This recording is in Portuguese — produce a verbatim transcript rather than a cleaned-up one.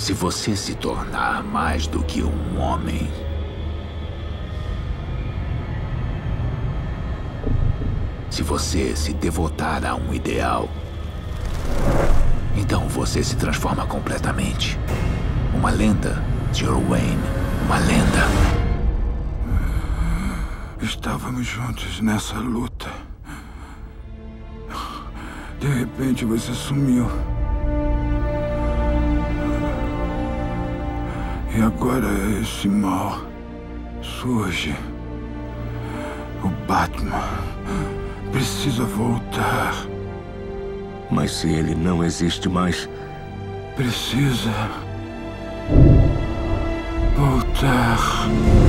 Se você se tornar mais do que um homem, se você se devotar a um ideal, então você se transforma completamente. Uma lenda, senhor Wayne. Uma lenda. Estávamos juntos nessa luta. De repente você sumiu. E agora esse mal surge. O Batman precisa voltar. Mas se ele não existe mais... Precisa voltar.